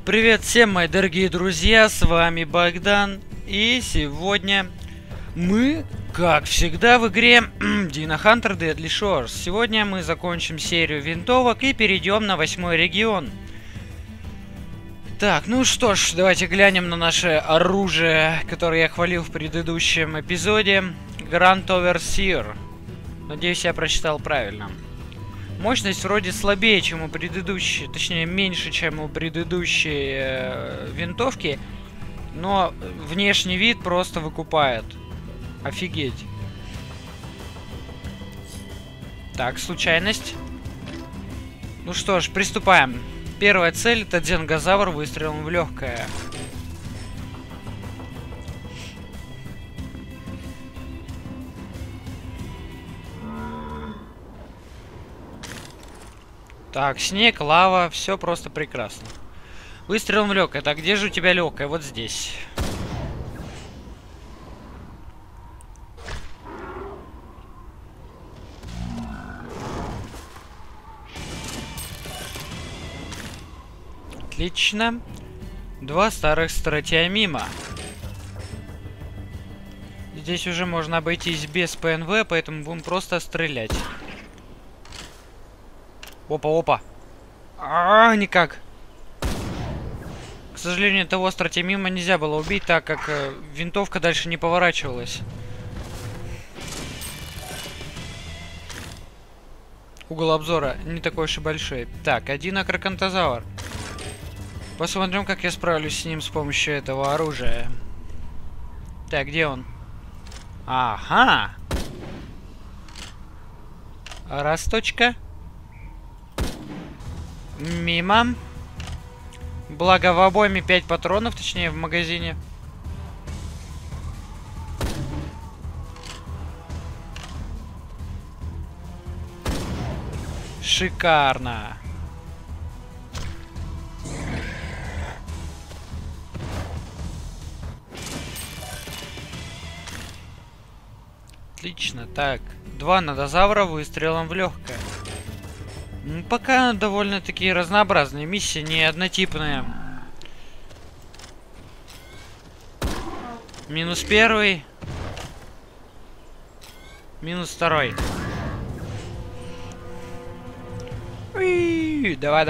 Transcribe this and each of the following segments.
Привет всем, мои дорогие друзья, с вами Богдан. И сегодня мы, как всегда в игре Dino Hunter Deadly Shores. Сегодня мы закончим серию винтовок и перейдем на 8-й регион. Так, ну что ж, давайте глянем на наше оружие, которое я хвалил в предыдущем эпизоде. Grand Overseer. Надеюсь, я прочитал правильно. Мощность вроде слабее, чем у предыдущей, точнее меньше, чем у предыдущей винтовки, но внешний вид просто выкупает. Офигеть. Так, случайность. Ну что ж, приступаем. Первая цель — это дзенгозавр выстрелом в легкое. Так, снег, лава, все просто прекрасно. Выстрелом в легкое. Так, где же у тебя легкое? Вот здесь. Отлично. Два старых стратиомима. Здесь уже можно обойтись без ПНВ, поэтому будем просто стрелять. Опа-опа. Никак. К сожалению, того стратиомима нельзя было убить, так как винтовка дальше не поворачивалась. Угол обзора не такой уж и большой. Так, один акрокантозавр. Посмотрим, как я справлюсь с ним с помощью этого оружия. Так, где он? Ага. Росточка. Мимо. Благо в обойме 5 патронов, точнее в магазине. Шикарно. Отлично. Так, два нодозавра выстрелом в легкое. Ну, пока довольно-таки разнообразные миссии, не однотипные. Минус первый. Минус второй. Уи! Давай.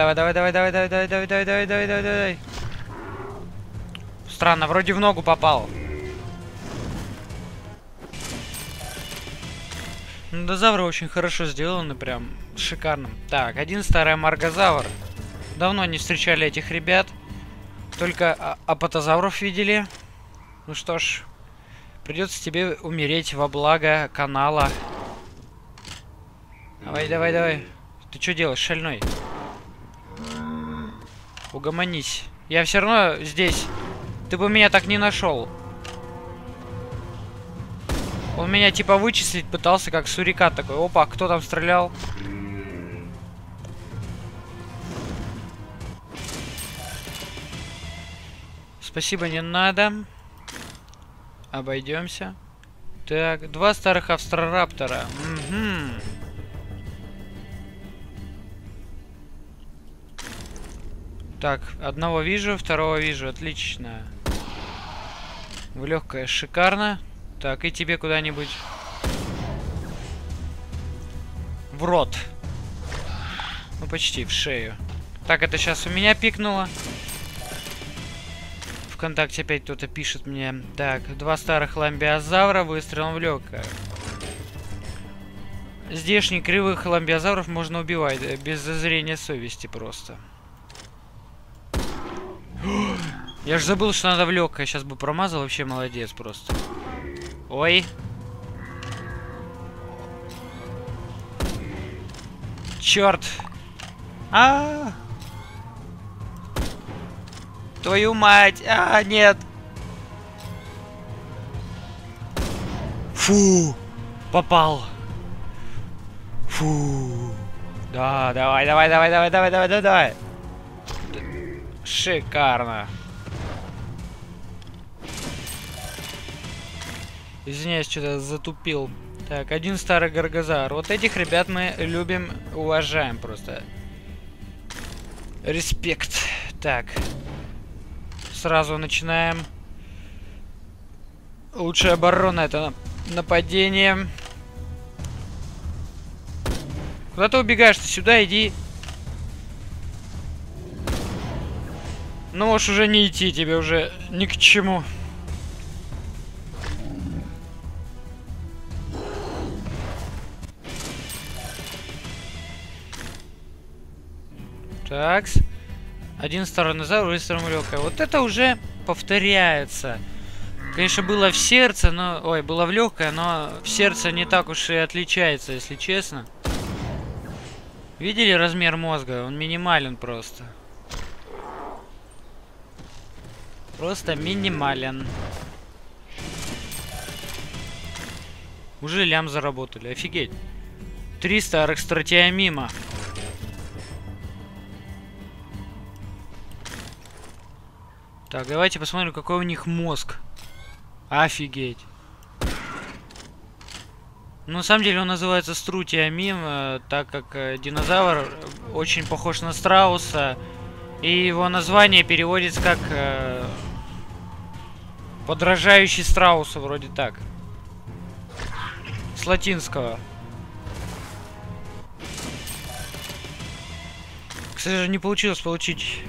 Странно, вроде в ногу попал. Нодозавры очень хорошо сделаны, прям шикарно. Так, один старый маргозавр. Давно не встречали этих ребят. Только апатозавров видели. Ну что ж, придется тебе умереть во благо канала. Давай. Ты что делаешь, шальной? Угомонись. Я все равно здесь. Ты бы меня так не нашел. Он меня типа вычислить пытался, как сурикат такой. Опа, кто там стрелял? Спасибо, не надо. Обойдемся. Так, два старых австрораптора. Угу. Так, одного вижу, второго вижу. Отлично. В легкое шикарно. Так, и тебе куда-нибудь в рот. Ну, почти в шею. Так, это сейчас у меня пикнуло. ВКонтакте опять кто-то пишет мне. Так, два старых ламбиозавра выстрелом в легкое. Здешних кривых ламбиозавров можно убивать без зазрения совести просто. Я же забыл, что надо в легкое. Сейчас бы промазал, вообще молодец просто. Ой. Черт. Твою мать. Нет. Фу. Попал. Фу. Да, давай. Шикарно. Извиняюсь, что-то затупил. Так, один старый гаргозавр. Вот этих ребят мы любим, уважаем просто. Респект. Так. Сразу начинаем. Лучшая оборона — это нападение. Куда ты убегаешь? Ты сюда иди. Ну, можешь уже не идти, тебе уже ни к чему. Такс. Один тираннозавр, другой тираннозавр. Вот это уже повторяется. Конечно, было в сердце, но... Ой, было в легкое, но в сердце не так уж и отличается, если честно. Видели размер мозга? Он минимален просто. Просто минимален. Уже лям заработали, офигеть. 300 аркстратиамима. Так, давайте посмотрим, какой у них мозг. Офигеть. Ну, на самом деле он называется струтиамим, так как динозавр очень похож на страуса. И его название переводится как подражающий страусу, вроде так. С латинского. К сожалению, не получилось получить...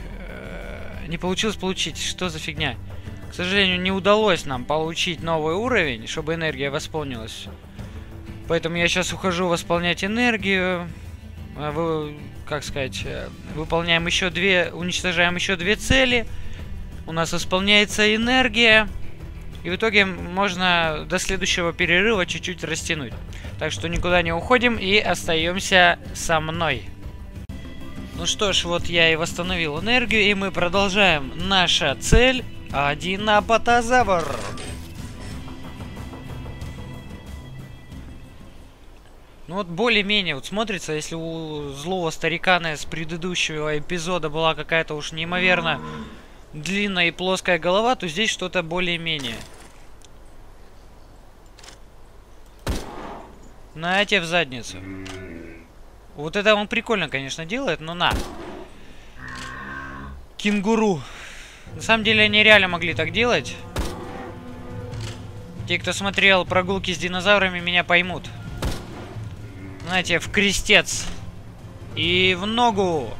Что за фигня? К сожалению, не удалось нам получить новый уровень, чтобы энергия восполнилась. Поэтому я сейчас ухожу восполнять энергию. Как сказать, выполняем еще уничтожаем еще 2 цели. У нас восполняется энергия. И в итоге можно до следующего перерыва чуть-чуть растянуть. Так что никуда не уходим и остаемся со мной. Ну что ж, вот я и восстановил энергию, и мы продолжаем. Наша цель — один апатозавр. Ну вот более-менее вот смотрится, если у злого старикана с предыдущего эпизода была какая-то уж неимоверно длинная и плоская голова, то здесь что-то более-менее. На тебе в задницу. Вот это он прикольно, конечно, делает, но на. Кенгуру. На самом деле они реально могли так делать. Те, кто смотрел прогулки с динозаврами, меня поймут. Знаете, в крестец. И в ногу.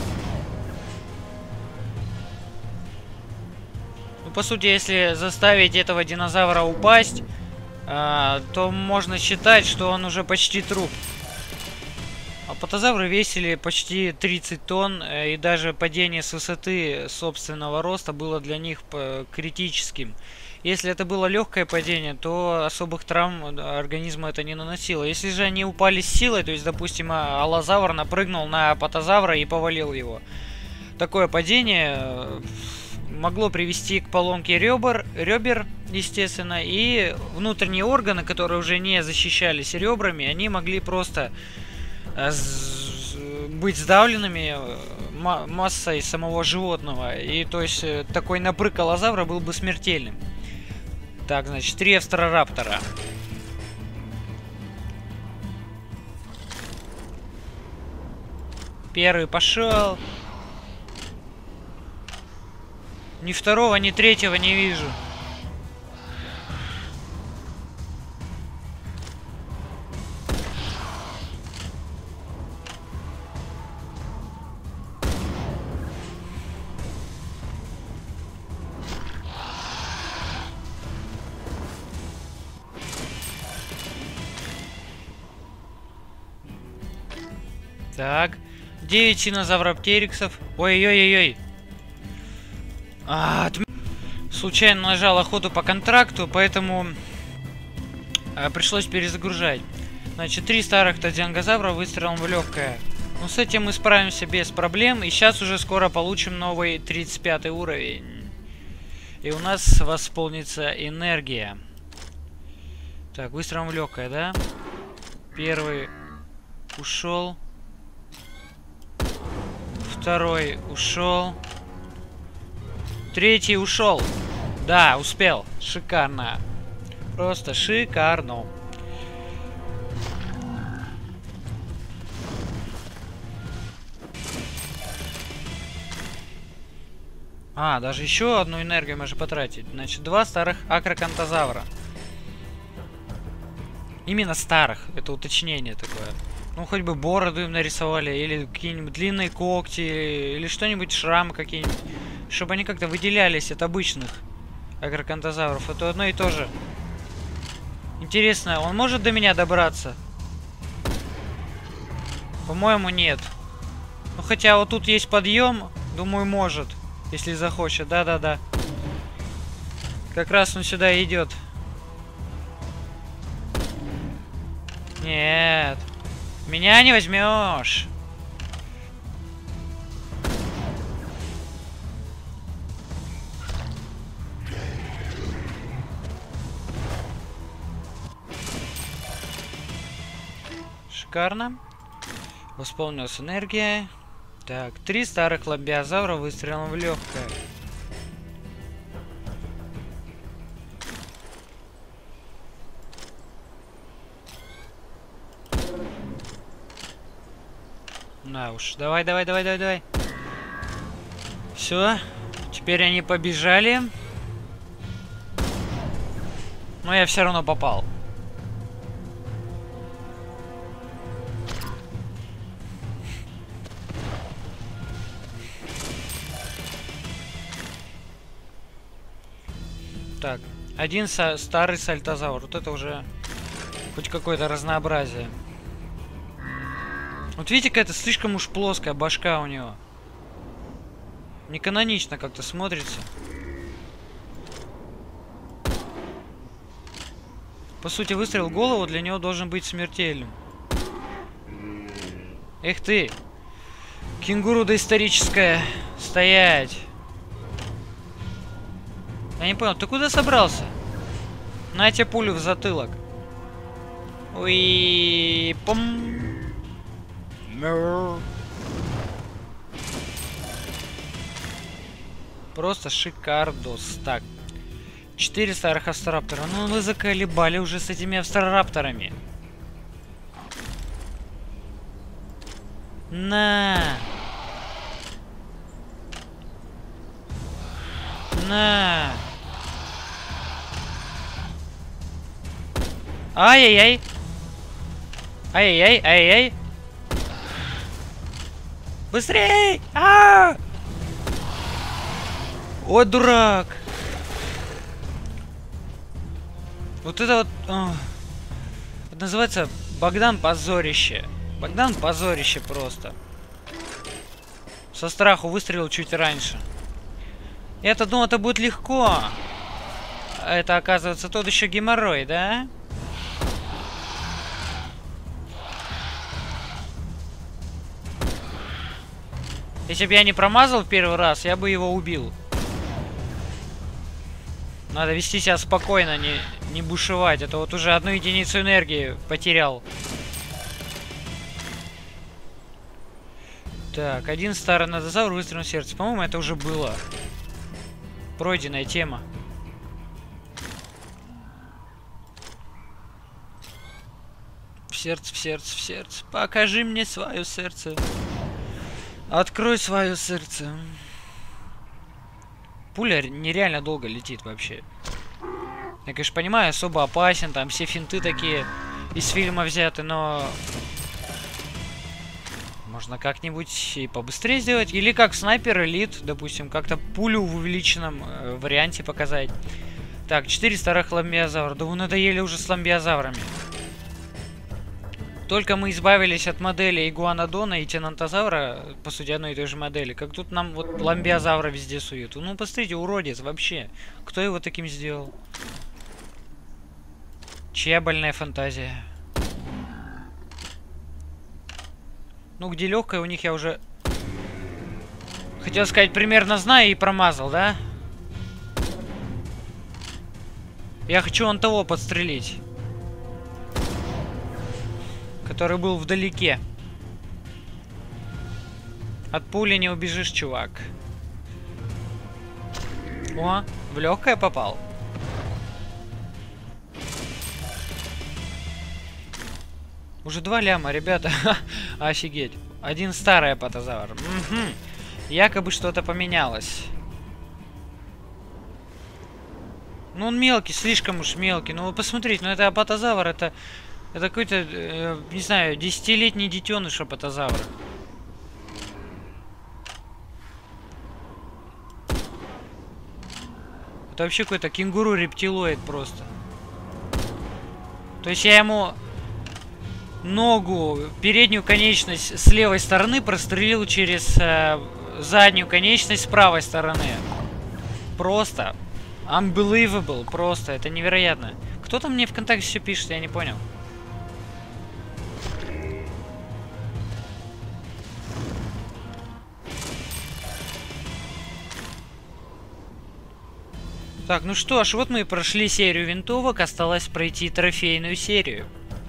Ну, по сути, если заставить этого динозавра упасть, то можно считать, что он уже почти труп. Апатозавры весили почти 30 тонн, и даже падение с высоты собственного роста было для них критическим. Если это было легкое падение, то особых травм организма это не наносило. Если же они упали с силой, то есть, допустим, аллозавр напрыгнул на апатозавра и повалил его, такое падение могло привести к поломке ребер, естественно, и внутренние органы, которые уже не защищались ребрами, они могли просто быть сдавленными массой самого животного. И то есть такой напрыг аллозавра был бы смертельным. Так, значит, 3 австрораптора. Первый пошел. Ни второго, ни третьего не вижу. Так, 9 синозавроптериксов. Ой-ой-ой-ой. Случайно нажал охоту по контракту, поэтому пришлось перезагружать. Значит, 3 старых тазиангозавра выстрелом в легкое. Ну, с этим мы справимся без проблем. И сейчас уже скоро получим новый 35 уровень. И у нас восполнится энергия. Так, выстрелом в легкое, да? Первый ушел. Второй ушел. Третий ушел. Да, успел. Шикарно. Просто шикарно. А, даже еще одну энергию можно потратить. Значит, 2 старых акрокантозавра. Именно старых. Это уточнение такое. Ну, хоть бы бороду им нарисовали, или какие-нибудь длинные когти, или что-нибудь, шрамы какие-нибудь. Чтобы они как-то выделялись от обычных акрокантозавров. Это одно и то же. Интересно, он может до меня добраться? По-моему, нет. Ну, хотя вот тут есть подъем. Думаю, может. Если захочет. Да-да-да. Как раз он сюда идет. Нет. Меня не возьмешь. Шикарно. Восполнилась энергия. Так, 3 старых ламбиозавра выстрелом в легкое. На уж. Давай, давай, давай, давай, давай. Все. Теперь они побежали. Но я все равно попал. Так, один старый сальтозавр. Вот это уже хоть какое-то разнообразие. Вот видите, какая-то слишком уж плоская башка у него. Не канонично как-то смотрится. По сути, выстрел в голову для него должен быть смертельным. Эх ты! Кенгуру доисторическая! Стоять! Я не понял, ты куда собрался? На тебе пулю в затылок. Уи, пом. Просто шикардос. Так. 4 старых австраптора. Ну вы заколебали уже с этими австрарапторами. На. На. Ай-яй-яй. Ай-яй-яй, ай-яй. Быстрей! Ой, дурак! Вот это вот... Это называется Богдан Позорище. Богдан Позорище просто. Со страху выстрелил чуть раньше. Я-то думал, это будет легко. А это, оказывается, тот еще геморрой, да? Если бы я не промазал в первый раз, я бы его убил. Надо вести себя спокойно, не бушевать. Это вот уже 1 единицу энергии потерял. Так, 1 старый надозавр выстрелил в сердце. По-моему, это уже было. Пройденная тема. В сердце, в сердце, в сердце. Покажи мне свое сердце. Открой свое сердце. Пуля нереально долго летит вообще. Я, конечно, понимаю, особо опасен. Там все финты такие из фильма взяты, но... Можно как-нибудь и побыстрее сделать. Или как снайпер элит, допустим, как-то пулю в увеличенном варианте показать. Так, 4 старых ламбиозавра. Да вы надоели уже с ламбиозаврами. Только мы избавились от модели игуанодона и тенантозавра, по сути, одной и той же модели. Как тут нам вот ламбиозавра везде суют. Ну, посмотрите, уродец вообще. Кто его таким сделал? Чья больная фантазия? Ну, где легкая у них я уже... Хотел сказать, примерно знаю и промазал, да? Я хочу вон того подстрелить. Который был вдалеке. От пули не убежишь, чувак. О, в легкое попал. Уже 2 ляма, ребята. Офигеть. 1 старый апатозавр. Угу. Якобы что-то поменялось. Ну он мелкий, слишком уж мелкий. Ну вы посмотрите, ну это апатозавр, это какой-то, не знаю, 10-летний детеныш апатозавра. Это вообще какой-то кенгуру-рептилоид просто. То есть я ему ногу, переднюю конечность с левой стороны прострелил через заднюю конечность с правой стороны. Просто unbelievable, просто, это невероятно. Кто там мне ВКонтакте все пишет, я не понял. Так, ну что ж, вот мы и прошли серию винтовок, осталось пройти трофейную серию.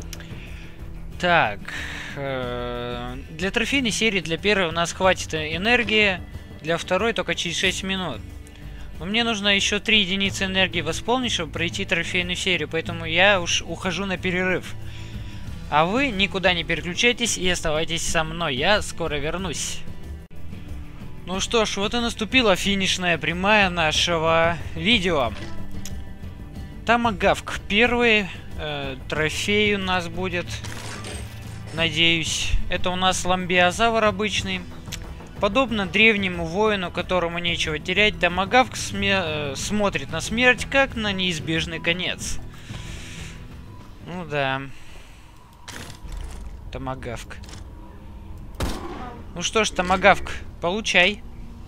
Так, для трофейной серии, для первой у нас хватит энергии, для второй только через 6 минут. Но мне нужно еще 3 единицы энергии восполнить, чтобы пройти трофейную серию, поэтому я уж ухожу на перерыв. А вы никуда не переключайтесь и оставайтесь со мной, я скоро вернусь. Ну что ж, вот и наступила финишная прямая нашего видео. Томагавк. Первый трофей у нас будет, надеюсь. Это у нас ламбиозавр обычный. Подобно древнему воину, которому нечего терять, Томагавк смотрит на смерть как на неизбежный конец. Ну да. Томагавк. Ну что ж, Томагавк, получай.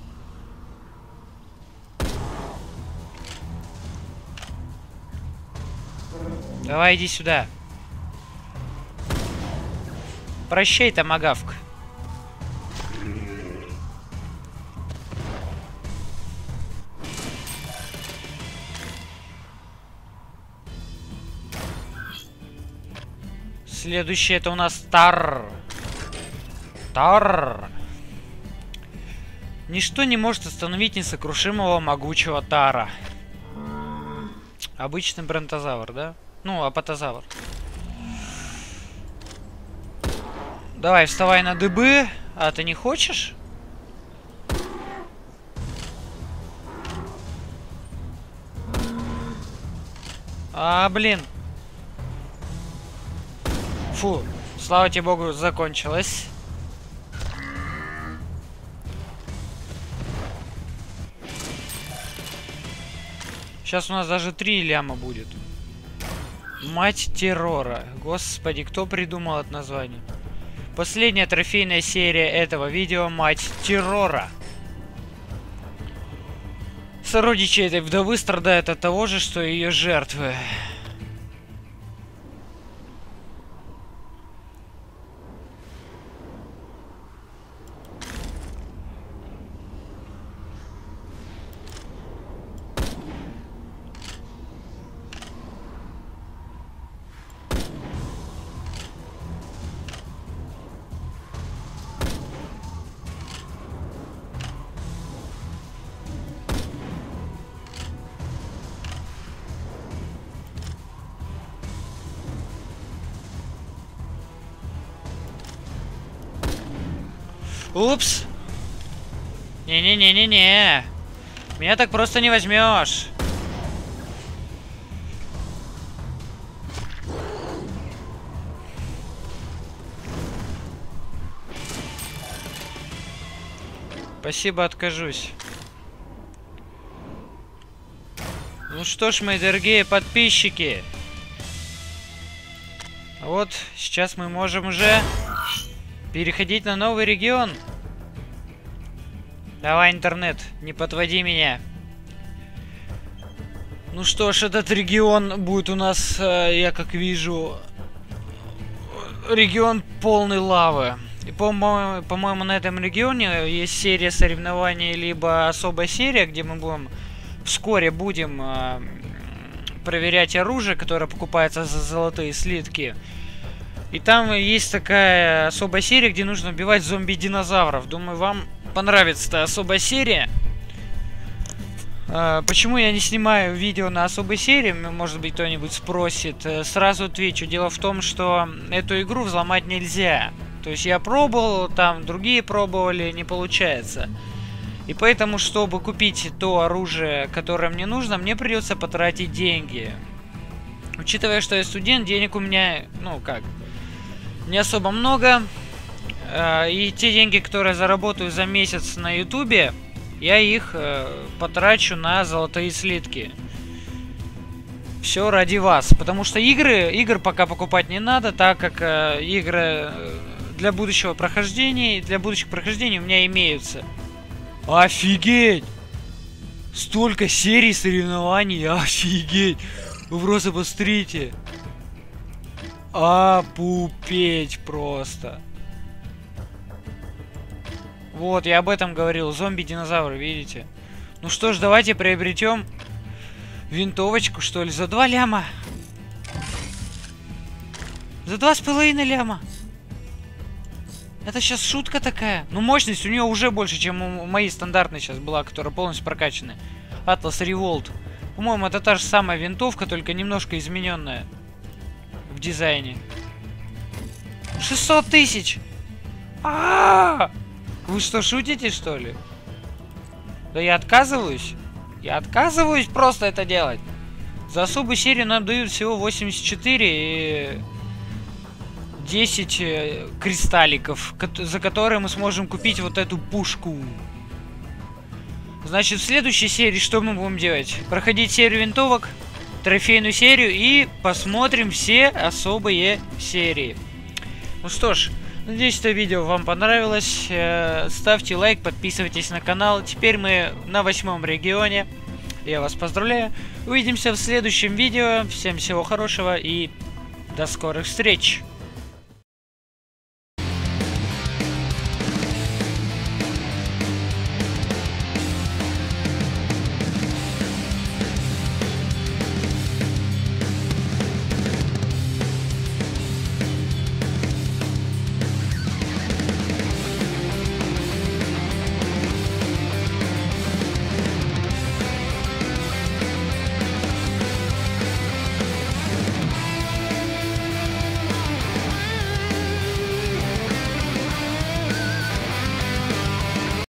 Давай, иди сюда. Прощай, Томагавк. Следующее это у нас Тар. Тар. Ничто не может остановить несокрушимого могучего Тара. Обычный бронтозавр, да? Ну, апатозавр. Давай, вставай на дыбы. А ты не хочешь? А, блин. Фу, слава тебе богу, закончилось. Сейчас у нас даже 3 ляма будет. Мать террора. Господи, кто придумал это название? Последняя трофейная серия этого видео. Мать террора. Сородичи этой вдовы страдают от того же, что и ее жертвы. Упс. Не-не-не-не-не. Меня так просто не возьмешь. Спасибо, откажусь. Ну что ж, мои дорогие подписчики. Вот, сейчас мы можем уже переходить на новый регион. Давай, интернет, не подводи меня. Ну что ж, этот регион будет у нас, я как вижу, регион полный лавы. И по-моему, на этом регионе есть серия соревнований, либо особая серия, где мы вскоре будем проверять оружие, которое покупается за золотые слитки. И там есть такая особая серия, где нужно убивать зомби-динозавров. Думаю, вам понравится эта особая серия. Почему я не снимаю видео на особой серии, может быть, кто-нибудь спросит. Сразу отвечу. Дело в том, что эту игру взломать нельзя. То есть я пробовал, там другие пробовали, не получается. И поэтому, чтобы купить то оружие, которое мне нужно, мне придется потратить деньги. Учитывая, что я студент, денег у меня, ну как, не особо много. И те деньги, которые я заработаю за месяц на ютубе, я их потрачу на золотые слитки. Все ради вас. Потому что игр пока покупать не надо, так как игры для будущих прохождений у меня имеются. Офигеть! Столько серий соревнований, офигеть! Вы просто посмотрите. Опупеть просто. Вот, я об этом говорил. Зомби-динозавры, видите? Ну что ж, давайте приобретем винтовочку, что ли, за 2 ляма. За 2,5 ляма. Это сейчас шутка такая. Ну, мощность у нее уже больше, чем у моей стандартной сейчас была, которая полностью прокачанная. Atlas Revolt. По-моему, это та же самая винтовка, только немножко измененная в дизайне. 600 тысяч! Вы что, шутите, что ли? Да я отказываюсь. Я отказываюсь просто это делать. За особую серию нам дают всего 84 и 10 кристалликов, за которые мы сможем купить вот эту пушку. Значит, в следующей серии что мы будем делать? Проходить серию винтовок, трофейную серию и посмотрим все особые серии. Ну что ж, надеюсь, это видео вам понравилось. Ставьте лайк, подписывайтесь на канал. Теперь мы на 8 регионе. Я вас поздравляю. Увидимся в следующем видео. Всем всего хорошего и до скорых встреч.